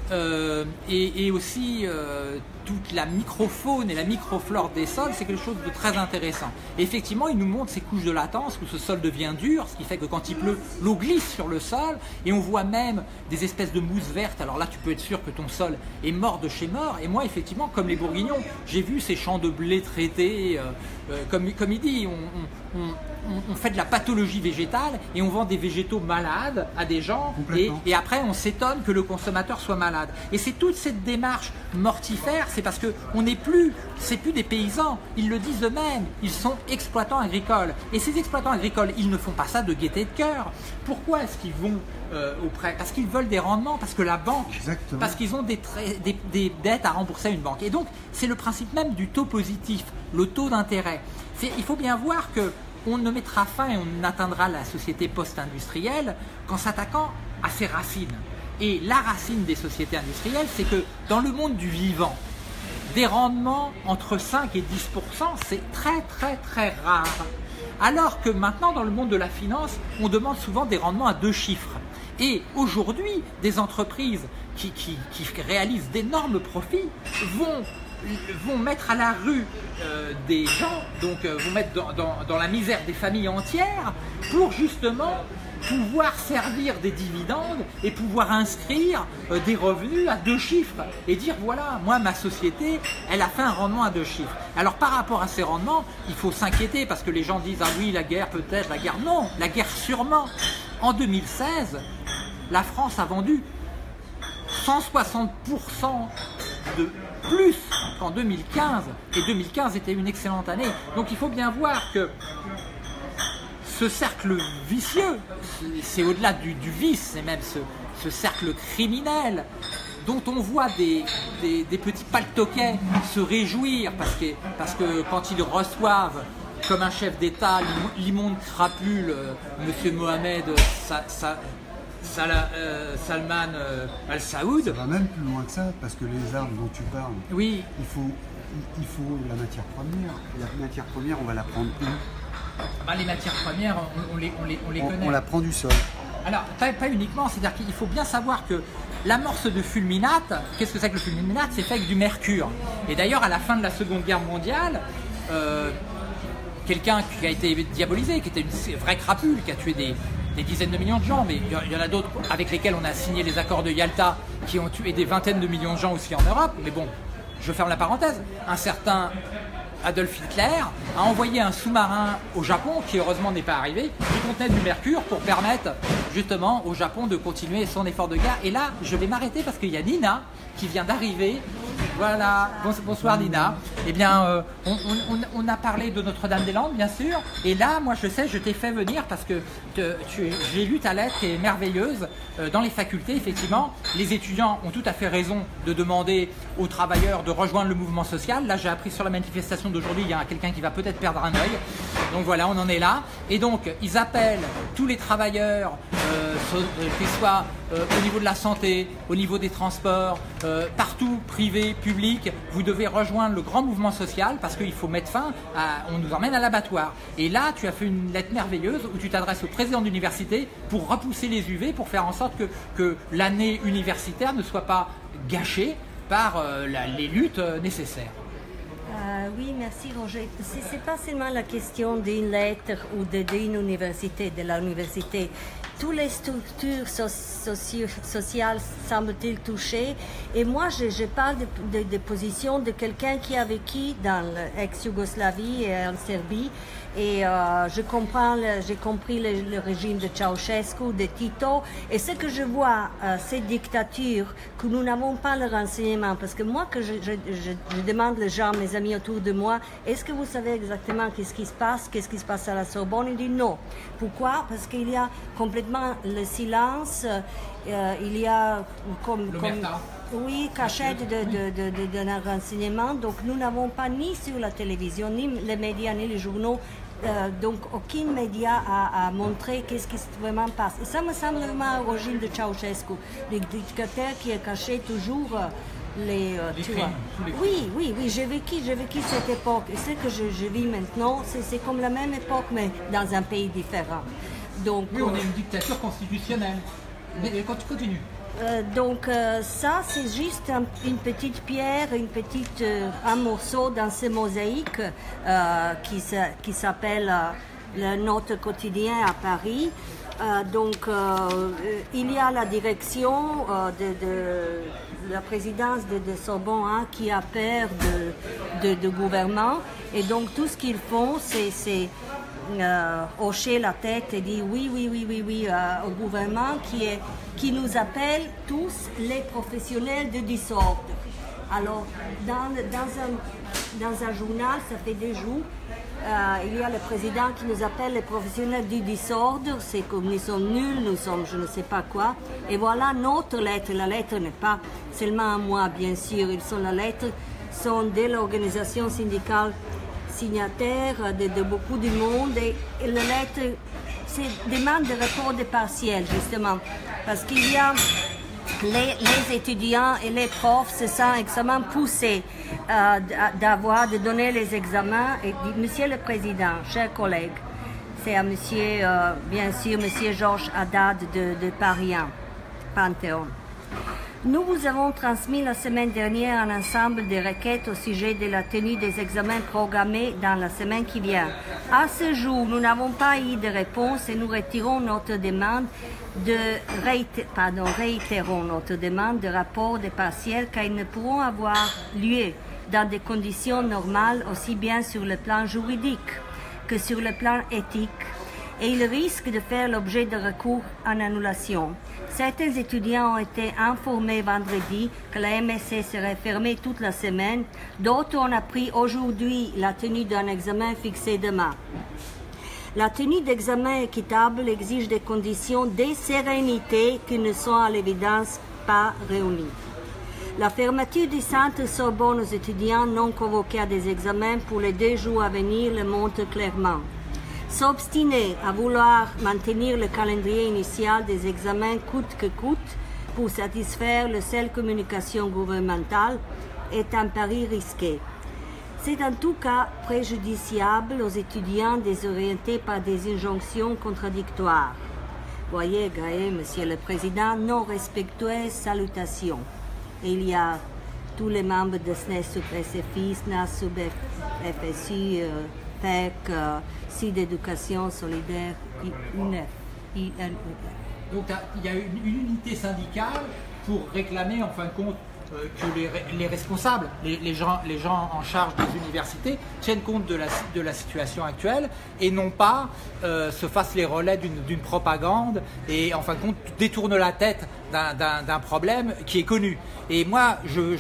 et aussi toute la microfaune et la microflore des sols, c'est quelque chose de très intéressant. Et effectivement, il nous montre ces couches de latence où ce sol devient dur, ce qui fait que quand il pleut, l'eau glisse sur le sol, et on voit même des espèces de mousse verte. Alors là, tu peux être sûr que ton sol est mort de chez mort. Et moi, effectivement, comme les Bourguignons, j'ai vu ces champs de blé traités, comme il dit, on fait de la pathologie végétale et on vend des végétaux malades à des gens, et après on s'étonne que le consommateur soit malade. Et c'est toute cette démarche mortifère, c'est parce que c'est plus des paysans, ils le disent eux-mêmes, ils sont exploitants agricoles. Et ces exploitants agricoles, ils ne font pas ça de gaieté de cœur. Pourquoi est-ce qu'ils vont au prêt? Parce qu'ils veulent des rendements, parce que la banque, exactement, parce qu'ils ont des dettes à rembourser à une banque. Et donc c'est le principe même du taux positif, le taux d'intérêt. Il faut bien voir que on ne mettra fin et on atteindra la société post-industrielle qu'en s'attaquant à ses racines. Et la racine des sociétés industrielles, c'est que dans le monde du vivant, des rendements entre 5 et 10%, c'est très très très rare. Alors que maintenant, dans le monde de la finance, on demande souvent des rendements à 2 chiffres. Et aujourd'hui, des entreprises qui réalisent d'énormes profits vont mettre à la rue des gens, donc vont mettre dans la misère des familles entières pour justement pouvoir servir des dividendes et pouvoir inscrire des revenus à 2 chiffres et dire voilà, moi ma société, elle a fait un rendement à 2 chiffres. Alors par rapport à ces rendements, il faut s'inquiéter parce que les gens disent ah oui, la guerre peut-être, la guerre non, la guerre sûrement. En 2016, la France a vendu 160% de plus qu'en 2015. Et 2015 était une excellente année. Donc il faut bien voir que ce cercle vicieux, c'est au-delà du vice, c'est même ce cercle criminel dont on voit des petits paltoquets se réjouir parce que quand ils reçoivent comme un chef d'État l'immonde crapule, M. Mohamed Salman Al-Saoud. Ça va même plus loin que ça, parce que les armes dont tu parles, oui. il faut la matière première. La matière première, on va la prendre où? Bah, les matières premières, on les connaît. On la prend du sol. Alors, pas uniquement, c'est-à-dire qu'il faut bien savoir que l'amorce de fulminate, qu'est-ce que c'est que le fulminate? C'est fait avec du mercure. Et d'ailleurs, à la fin de la Seconde Guerre mondiale, quelqu'un qui a été diabolisé, qui était une vraie crapule, qui a tué des dizaines de millions de gens, mais il y en a d'autres avec lesquels on a signé les accords de Yalta, qui ont tué des vingtaines de millions de gens aussi en Europe. Mais bon, je ferme la parenthèse. Un certain Adolf Hitler a envoyé un sous-marin au Japon, qui heureusement n'est pas arrivé, qui contenait du mercure pour permettre justement au Japon de continuer son effort de guerre. Et là, je vais m'arrêter parce qu'il y a Nina qui vient d'arriver. Voilà, bonsoir Nina. Eh bien, on a parlé de Notre-Dame-des-Landes, bien sûr. Et là, moi, je sais, je t'ai fait venir parce que j'ai lu ta lettre qui est merveilleuse. Dans les facultés, effectivement, les étudiants ont tout à fait raison de demander aux travailleurs de rejoindre le mouvement social. Là, j'ai appris sur la manifestation d'aujourd'hui, il y a quelqu'un qui va peut-être perdre un œil. Donc voilà, on en est là. Et donc, ils appellent tous les travailleurs, qu'ils soient au niveau de la santé, au niveau des transports, partout, privé, public, vous devez rejoindre le grand mouvement social parce qu'il faut mettre fin on nous emmène à l'abattoir. Et là, tu as fait une lettre merveilleuse où tu t'adresses au président d'université pour repousser les UV, pour faire en sorte que l'année universitaire ne soit pas gâchée par les luttes nécessaires. Oui, merci Roger. Ce n'est pas seulement la question d'une lettre ou d'une université, de l'université. Toutes les structures sociales semblent-ils touchées. Et moi, je parle de position de quelqu'un qui a vécu dans l'ex-Yougoslavie et en Serbie. Et j'ai compris le régime de Ceausescu, de Tito. Et ce que je vois, ces dictatures, que nous n'avons pas le renseignement. Parce que moi, que je demande les gens, mes amis autour de moi, est-ce que vous savez exactement qu'est-ce qui se passe à la Sorbonne? Ils disent non. Pourquoi? Parce qu'il y a complètement le silence, il y a oui, cachette de renseignement. Donc nous n'avons pas ni sur la télévision, ni les médias, ni les journaux. Donc aucun média a montré qu'est-ce qui vraiment passe. Et ça me semble vraiment à l'origine de Ceausescu, le dictateur qui a caché toujours les crimes. Oui, j'ai vécu cette époque. Et ce que je vis maintenant, c'est comme la même époque, mais dans un pays différent. Donc, oui, on est une dictature constitutionnelle. Mais continue. Ça, c'est juste une petite pierre, un morceau dans ce mosaïque qui s'appelle Notre quotidien à Paris. Il y a la direction de la présidence de Sorbonne qui a peur de gouvernement. Et donc, tout ce qu'ils font, c'est hocher la tête et dire oui au gouvernement qui nous appelle tous les professionnels de désordre. Alors, dans un journal, ça fait des jours, il y a le président qui nous appelle les professionnels du désordre, c'est comme nous sommes nuls, nous sommes je ne sais pas quoi. Et voilà notre lettre. La lettre n'est pas seulement à moi, bien sûr, la lettre sont de l'organisation syndicale signataires de beaucoup du monde et la lettre demande de report de partiel justement parce qu'il y a les étudiants et les profs se sentent extrêmement poussés de donner les examens et Monsieur le Président, chers collègues, c'est à Monsieur, bien sûr, Monsieur Georges Haddad de Paris 1, Panthéon. Nous vous avons transmis la semaine dernière un ensemble de requêtes au sujet de la tenue des examens programmés dans la semaine qui vient. À ce jour, nous n'avons pas eu de réponse et nous retirons notre demande réitérons notre demande de rapport des partiels car ils ne pourront avoir lieu dans des conditions normales aussi bien sur le plan juridique que sur le plan éthique. et il risque de faire l'objet de recours en annulation. Certains étudiants ont été informés vendredi que la MSC serait fermée toute la semaine. D'autres ont appris aujourd'hui la tenue d'un examen fixé demain. La tenue d'examen équitable exige des conditions de sérénité qui ne sont à l'évidence pas réunies. La fermeture du centre Sorbonne aux étudiants non convoqués à des examens pour les 2 jours à venir le montre clairement. S'obstiner à vouloir maintenir le calendrier initial des examens coûte que coûte pour satisfaire la seule communication gouvernementale est un pari risqué. C'est en tout cas préjudiciable aux étudiants désorientés par des injonctions contradictoires. Voyez, Gaël, Monsieur le Président, non respectueuse salutation. Et il y a tous les membres de SNES sub SFI, SNAS sub FSI, PEC, SID d'éducation solidaire, INF. Donc il y a une unité syndicale pour réclamer en fin de compte que les responsables, les gens en charge des universités tiennent compte de la situation actuelle et non pas se fassent les relais d'une propagande et en fin de compte détournent la tête d'un problème qui est connu. Et moi,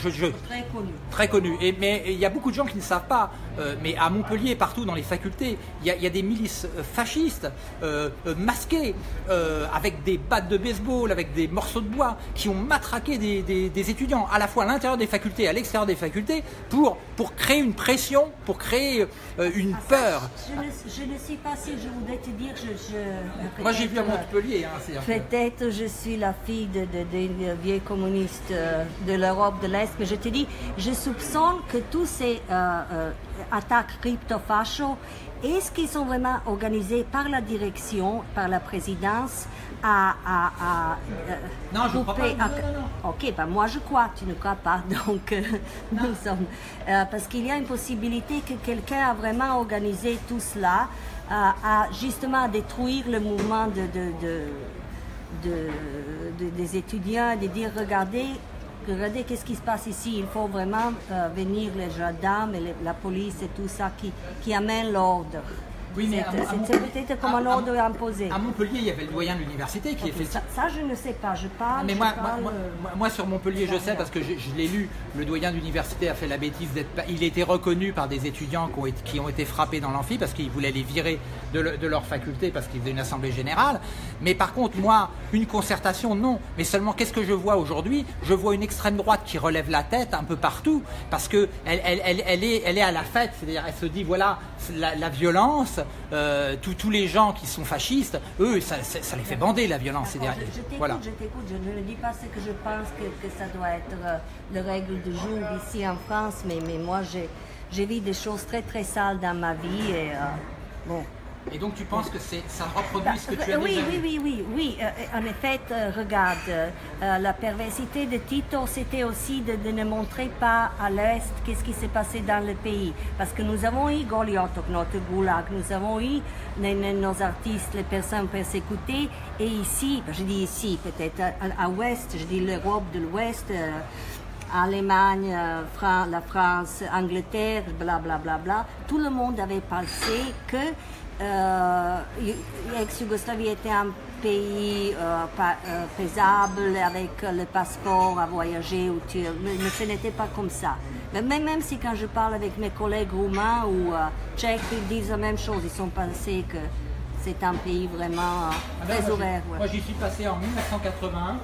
très connu. Mais il y a beaucoup de gens qui ne savent pas. Mais à Montpellier, partout dans les facultés, il y a des milices fascistes masquées avec des battes de baseball, avec des morceaux de bois, qui ont matraqué des étudiants, à la fois à l'intérieur des facultés et à l'extérieur des facultés, pour créer une pression, pour créer une peur. Je ne sais pas si je voudrais te dire. Moi, j'ai vu à Montpellier. Peut-être je suis la fille des vieux communistes de l'Europe de l'Est, mais je te dis, je soupçonne que tous ces attaques crypto-fascio, est-ce qu'ils sont vraiment organisés par la direction, par la présidence non, je ne crois pas. Non. Ok, ben moi je crois, tu ne crois pas, donc nous sommes... parce qu'il y a une possibilité que quelqu'un a vraiment organisé tout cela, à justement détruire le mouvement des étudiants, de dire regardez qu'est-ce qui se passe ici, il faut vraiment venir les gendarmes et la police et tout ça qui amène l'ordre. Oui, mais c'est peut-être comme un ordre imposé. À Montpellier, il y avait le doyen de l'université qui fait ça. Ça, je ne sais pas, je parle. Mais moi, sur Montpellier, je sais parce que je l'ai lu. Le doyen de l'université a fait la bêtise il a été reconnu par des étudiants qui ont été frappés dans l'amphi parce qu'ils voulaient les virer de leur faculté parce qu'ils faisaient une assemblée générale. Mais par contre, moi, une concertation, non. Mais seulement, qu'est-ce que je vois aujourd'hui? Je vois une extrême droite qui relève la tête un peu partout parce que elle est à la fête. C'est-à-dire, elle se dit voilà, la violence. Tous les gens qui sont fascistes, eux, ça les fait bander la violence. Je t'écoute, je ne dis pas ce que je pense que ça doit être la règle du jour ici en France, mais moi j'ai vu des choses très très sales dans ma vie et bon. Et donc tu penses que ça reproduit ce que tu as déjà vu? Oui. En effet, regarde, la perversité de Tito, c'était aussi de ne montrer pas à l'Est qu'est-ce qui s'est passé dans le pays. Parce que nous avons eu Goliotok, notre goulag, nous avons eu nos artistes, les personnes persécutées, et ici, je dis ici, peut-être à l'Ouest, je dis l'Europe de l'Ouest, Allemagne, la France, Angleterre, blablabla, tout le monde avait pensé que l'ex-Yougoslavie était un pays paisible avec le passeport à voyager mais ce n'était pas comme ça. Mais même si quand je parle avec mes collègues roumains ou tchèques, ils disent la même chose, ils ont pensé que c'est un pays vraiment très ouvert. Moi j'y suis passé en 1981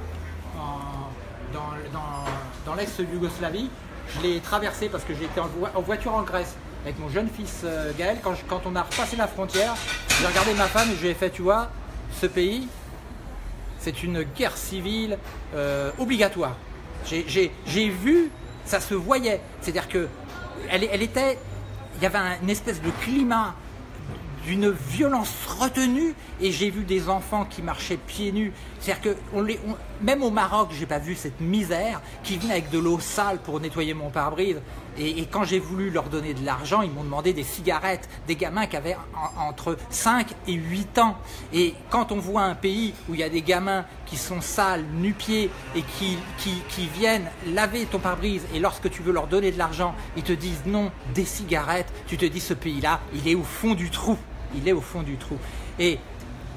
dans l'ex-Yougoslavie. Je l'ai traversé parce que j'étais en voiture en Grèce avec mon jeune fils Gaël. Quand on a repassé la frontière, j'ai regardé ma femme et je lui ai fait, tu vois, ce pays, c'est une guerre civile obligatoire. J'ai vu, ça se voyait. C'est-à-dire que il y avait une espèce de climat d'une violence retenue et j'ai vu des enfants qui marchaient pieds nus. C'est-à-dire que même au Maroc, j'ai pas vu cette misère qui venait avec de l'eau sale pour nettoyer mon pare-brise. Et quand j'ai voulu leur donner de l'argent, ils m'ont demandé des cigarettes, des gamins qui avaient entre 5 et 8 ans. Et quand on voit un pays où il y a des gamins qui sont sales, nu-pieds et qui viennent laver ton pare-brise et lorsque tu veux leur donner de l'argent, ils te disent non, des cigarettes, tu te dis ce pays-là, il est au fond du trou. Il est au fond du trou. Et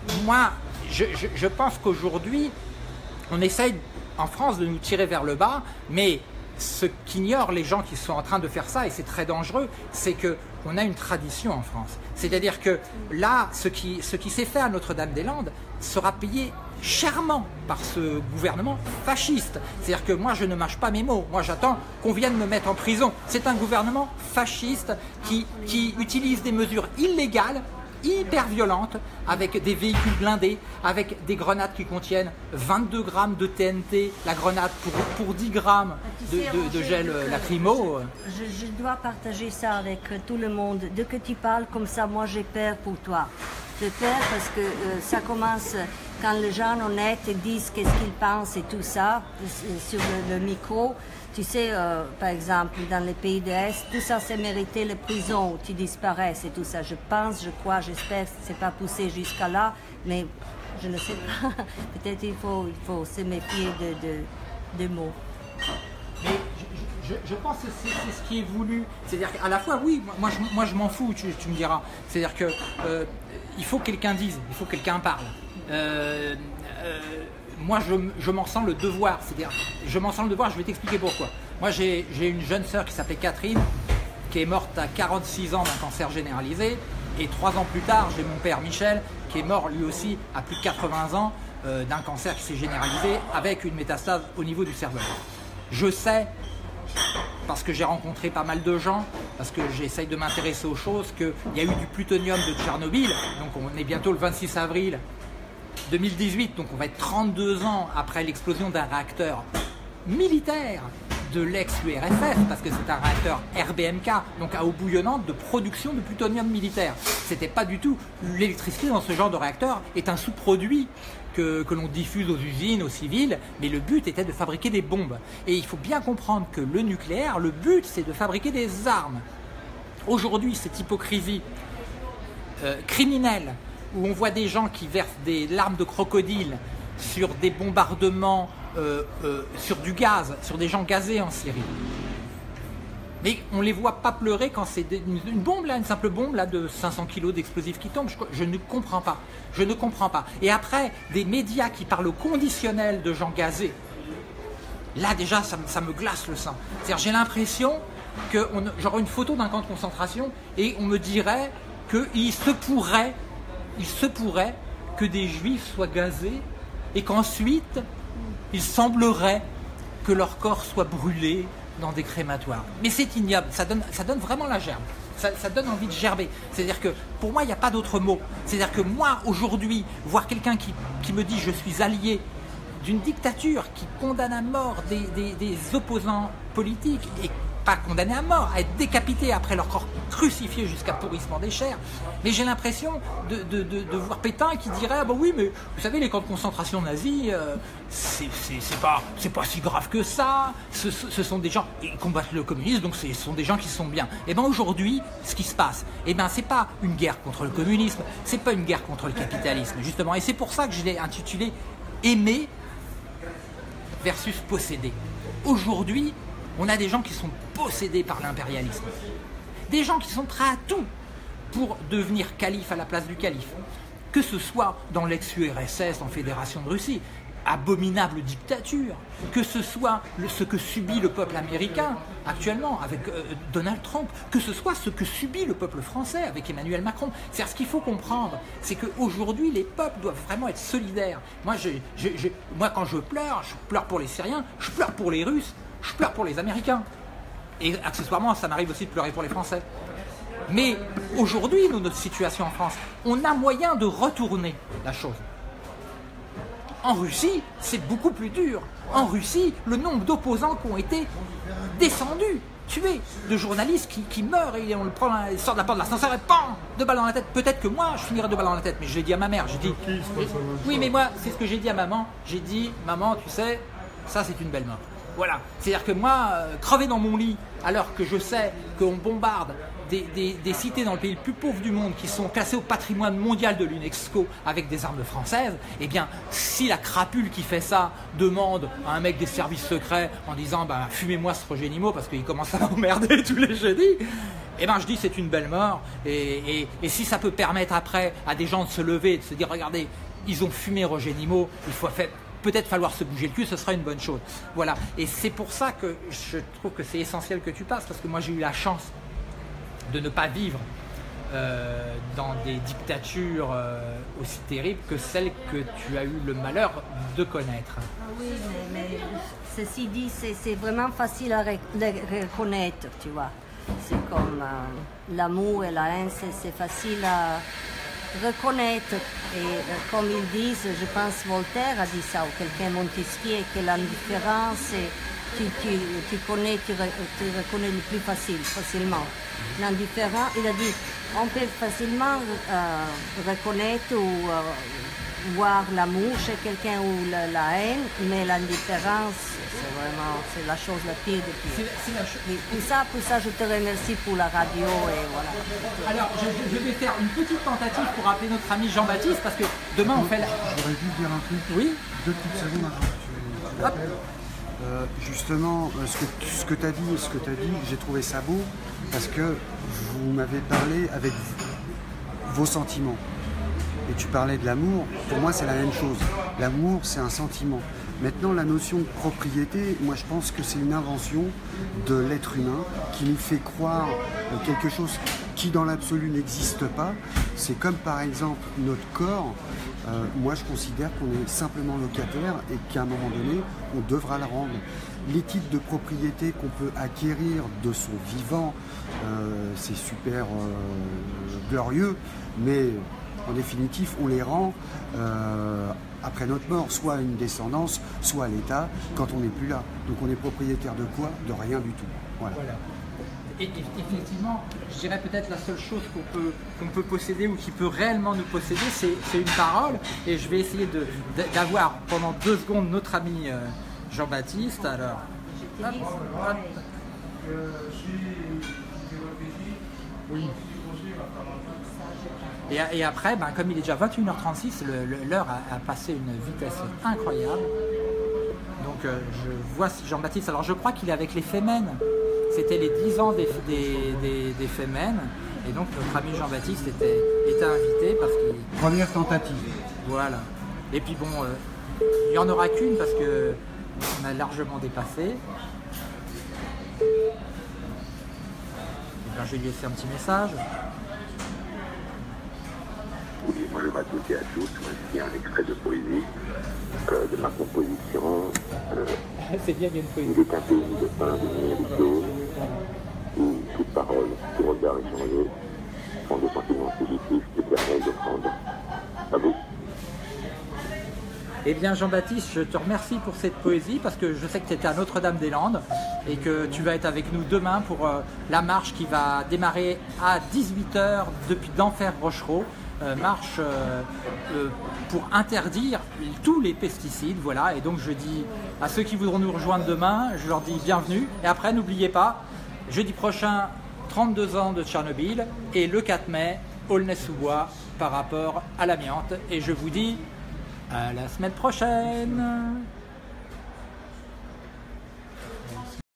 moi, je pense qu'aujourd'hui, on essaye en France de nous tirer vers le bas, mais ce qu'ignorent les gens qui sont en train de faire ça, et c'est très dangereux, c'est qu'on a une tradition en France. C'est-à-dire que là, ce qui s'est fait à Notre-Dame-des-Landes sera payé chèrement par ce gouvernement fasciste. C'est-à-dire que moi, je ne mâche pas mes mots. Moi, j'attends qu'on vienne me mettre en prison. C'est un gouvernement fasciste qui utilise des mesures illégales, hyper violentes, avec des véhicules blindés, avec des grenades qui contiennent 22 grammes de TNT, la grenade pour 10 grammes de gel lacrymo. Je dois partager ça avec tout le monde. Dès que tu parles comme ça, moi j'ai peur pour toi. J'ai peur parce que ça commence quand les gens honnêtes disent qu'est-ce qu'ils pensent et tout ça sur le micro. Tu sais, par exemple, dans les pays de l'Est, tout ça, c'est mérité les prisons où tu disparaisses et tout ça. Je pense, je crois, j'espère que c'est pas poussé jusqu'à là, mais je ne sais pas. Peut-être il faut se méfier de mots. Mais je pense que c'est ce qui est voulu. C'est-à-dire qu'à la fois, oui, moi je m'en fous, tu me diras. C'est-à-dire que il faut que quelqu'un dise, il faut que quelqu'un parle. Moi, je m'en sens le devoir. C'est-à-dire, je m'en sens le devoir, je vais t'expliquer pourquoi. Moi, j'ai une jeune sœur qui s'appelait Catherine, qui est morte à 46 ans d'un cancer généralisé. Et 3 ans plus tard, j'ai mon père Michel, qui est mort lui aussi à plus de 80 ans d'un cancer qui s'est généralisé avec une métastase au niveau du cerveau. Je sais, parce que j'ai rencontré pas mal de gens, parce que j'essaye de m'intéresser aux choses, qu'il y a eu du plutonium de Tchernobyl. Donc on est bientôt le 26 avril 2018, donc on va être 32 ans après l'explosion d'un réacteur militaire de l'ex-URSS, parce que c'est un réacteur RBMK, donc à eau bouillonnante de production de plutonium militaire. C'était pas du tout... L'électricité dans ce genre de réacteur est un sous-produit que l'on diffuse aux usines, aux civils, mais le but était de fabriquer des bombes. Et il faut bien comprendre que le nucléaire, le but c'est de fabriquer des armes. Aujourd'hui, cette hypocrisie criminelle, où on voit des gens qui versent des larmes de crocodile sur des bombardements, sur du gaz, sur des gens gazés en Syrie. Mais on ne les voit pas pleurer quand c'est une bombe, là, une simple bombe là, de 500 kg d'explosifs qui tombe. Je ne comprends pas. Je ne comprends pas. Et après, des médias qui parlent au conditionnel de gens gazés, là déjà, ça me glace le sang. C'est-à-dire, j'ai l'impression que j'aurais une photo d'un camp de concentration et on me dirait qu'il se pourrait que des juifs soient gazés et qu'ensuite il semblerait que leur corps soit brûlé dans des crématoires. Mais c'est ignoble, ça donne vraiment la gerbe, ça donne envie de gerber. C'est-à-dire que pour moi il n'y a pas d'autre mot. C'est-à-dire que moi aujourd'hui, voir quelqu'un qui me dit je suis allié d'une dictature qui condamne à mort des opposants politiques et pas condamnés à mort, à être décapités après leur corps crucifié jusqu'à pourrissement des chairs. Mais j'ai l'impression de voir Pétain qui dirait ah bah oui mais vous savez les camps de concentration nazis c'est pas si grave que ça, ce sont des gens qui combattent le communisme donc ce sont des gens qui sont bien. Et bien aujourd'hui ce qui se passe, et ben c'est pas une guerre contre le communisme, c'est pas une guerre contre le capitalisme justement, et c'est pour ça que je l'ai intitulé Aimer versus posséder. Aujourd'hui on a des gens qui sont possédés par l'impérialisme. Des gens qui sont prêts à tout pour devenir calife à la place du calife. Que ce soit dans l'ex-URSS, en Fédération de Russie, abominable dictature, que ce soit ce que subit le peuple américain actuellement avec Donald Trump, que ce soit ce que subit le peuple français avec Emmanuel Macron. C'est-à-dire ce qu'il faut comprendre, c'est qu'aujourd'hui les peuples doivent vraiment être solidaires. Moi quand je pleure pour les Syriens, je pleure pour les Russes, je pleure pour les Américains. Et accessoirement, ça m'arrive aussi de pleurer pour les Français. Mais aujourd'hui, nous, notre situation en France, on a moyen de retourner la chose. En Russie, c'est beaucoup plus dur. En Russie, le nombre d'opposants qui ont été descendus, tués, de journalistes qui meurent et on le prend, il sort de la porte de l'ascenseur et PAM, 2 balles dans la tête. Peut-être que moi, je finirai 2 balles dans la tête, mais je l'ai dit à ma mère. J'ai dit, oui, mais moi, c'est ce que j'ai dit à maman. J'ai dit, maman, tu sais, ça c'est une belle mort. Voilà, c'est-à-dire que moi, crever dans mon lit, alors que je sais qu'on bombarde des cités dans le pays le plus pauvre du monde qui sont classées au patrimoine mondial de l'UNESCO avec des armes françaises, eh bien, si la crapule qui fait ça demande à un mec des services secrets en disant bah, « fumez-moi ce Roger Nimmo parce qu'il commence à m'emmerder tous les jeudis », eh ben je dis c'est une belle mort. Et si ça peut permettre après à des gens de se lever, de se dire regardez, ils ont fumé Roger Nimmo, il faut peut-être falloir se bouger le cul, ce sera une bonne chose. Voilà. Et c'est pour ça que je trouve que c'est essentiel que tu passes, parce que moi j'ai eu la chance de ne pas vivre dans des dictatures aussi terribles que celles que tu as eu le malheur de connaître. Oui, mais ceci dit, c'est vraiment facile à reconnaître, tu vois. C'est comme l'amour et la haine, c'est facile à reconnaître. Et comme ils disent, je pense Voltaire a dit ça, ou quelqu'un Montesquieu, que l'indifférence, tu reconnais le plus facilement. L'indifférent, il a dit, on peut facilement reconnaître ou voir l'amour chez quelqu'un ou la haine, mais l'indifférence, c'est la chose la pire de tout. Pour ça, je te remercie pour la radio et voilà. Alors, je vais faire une petite tentative pour appeler notre ami Jean-Baptiste, parce que demain on fait la... J'aurais dû dire un truc. Oui. 2 petites secondes avant que tu l'appelles. Justement, ce que tu as dit, j'ai trouvé ça beau, parce que vous m'avez parlé avec vos sentiments. Et tu parlais de l'amour, pour moi c'est la même chose. L'amour, c'est un sentiment. Maintenant, la notion de propriété, moi je pense que c'est une invention de l'être humain qui nous fait croire quelque chose qui dans l'absolu n'existe pas. C'est comme par exemple notre corps. Moi je considère qu'on est simplement locataire et qu'à un moment donné, on devra le rendre. Les titres de propriété qu'on peut acquérir de son vivant, c'est super glorieux, mais en définitive, on les rend après notre mort, soit à une descendance, soit à l'État, quand on n'est plus là. Donc on est propriétaire de quoi? De rien du tout. Voilà. Et effectivement, je dirais peut-être la seule chose qu'on peut posséder ou qui peut réellement nous posséder, c'est une parole. Et je vais essayer d'avoir pendant 2 secondes notre ami Jean-Baptiste. Alors, hop, hop. Oui. Et après, comme il est déjà 21h36, l'heure a passé une vitesse incroyable. Donc je vois Jean-Baptiste, alors je crois qu'il est avec les Femmes. C'était les 10 ans des Femmes. Et donc notre ami Jean-Baptiste était invité parce qu'il... Première tentative. Voilà. Et puis bon, il n'y en aura qu'une parce qu'on a largement dépassé. Et bien, je vais lui laisser un petit message. Bonjour à toutes et à tous, voici un extrait de poésie de ma composition. C'est bien, il y a une poésie. Il est un pays de pain, de lumière et d'eau, où toute parole, tout regard échangé font des sentiments positifs éternels de prendre. À vous. Eh bien Jean-Baptiste, je te remercie pour cette poésie parce que je sais que tu étais à Notre-Dame-des-Landes et que tu vas être avec nous demain pour la marche qui va démarrer à 18h depuis d'Enfer Rochereau. Marche pour interdire tous les pesticides, voilà. Et donc je dis à ceux qui voudront nous rejoindre demain, je leur dis bienvenue. Et après, n'oubliez pas, jeudi prochain, 32 ans de Tchernobyl et le 4 mai, Aulnay-sous-Bois par rapport à l'amiante. Et je vous dis à la semaine prochaine.